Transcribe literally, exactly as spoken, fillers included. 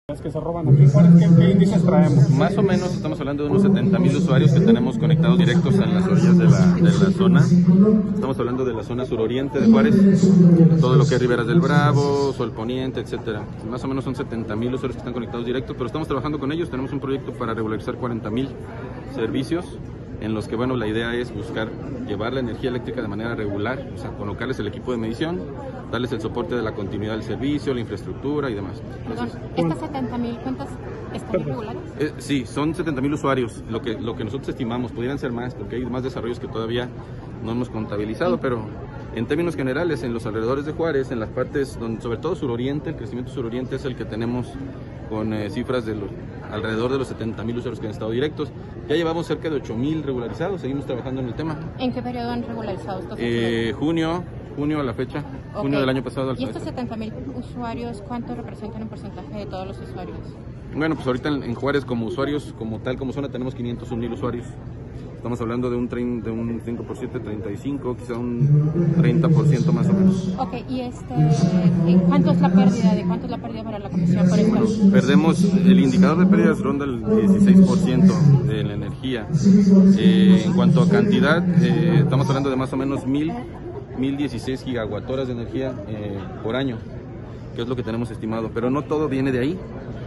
que se roban aquí, ¿cuáles qué, qué índices traemos? Más o menos estamos hablando de unos setenta mil usuarios que tenemos conectados directos en las orillas de la, de la zona. Estamos hablando de la zona suroriente de Juárez, todo lo que es Riberas del Bravo, Sol Poniente, etcétera. Más o menos son setenta mil usuarios que están conectados directos, pero estamos trabajando con ellos. Tenemos un proyecto para regularizar cuarenta mil servicios, en los que, bueno, la idea es buscar llevar la energía eléctrica de manera regular, o sea, colocarles el equipo de medición, darles el soporte de la continuidad del servicio, la infraestructura y demás. Entonces, ¿estas setenta mil cuentas están irregulares? Eh, sí, son setenta mil usuarios, lo que, lo que nosotros estimamos. Pudieran ser más, porque hay más desarrollos que todavía no hemos contabilizado, sí. Pero en términos generales, en los alrededores de Juárez, en las partes, donde, sobre todo suroriente, el crecimiento suroriente es el que tenemos con eh, cifras de los, alrededor de los setenta mil usuarios que han estado directos. Ya llevamos cerca de ocho mil regularizados, seguimos trabajando en el tema. ¿En qué periodo han regularizado estos eh, junio, junio a la fecha, okay. Junio del año pasado. ¿Y estos setenta mil usuarios cuánto representan en porcentaje de todos los usuarios? Bueno, pues ahorita en, en Juárez como usuarios, como tal, como zona, tenemos quinientos un mil usuarios. Estamos hablando de un, de un cinco por siete, treinta y cinco, quizá un treinta por ciento más o menos. Ok, ¿y este, cuánto es la pérdida? ¿De cuánto es la pérdida para la Comisión por esto? Perdemos, el indicador de pérdidas ronda el dieciséis por ciento de la energía. Eh, en cuanto a cantidad, eh, estamos hablando de más o menos mil, mil dieciséis gigawattoras de energía eh, por año, que es lo que tenemos estimado. Pero no todo viene de ahí.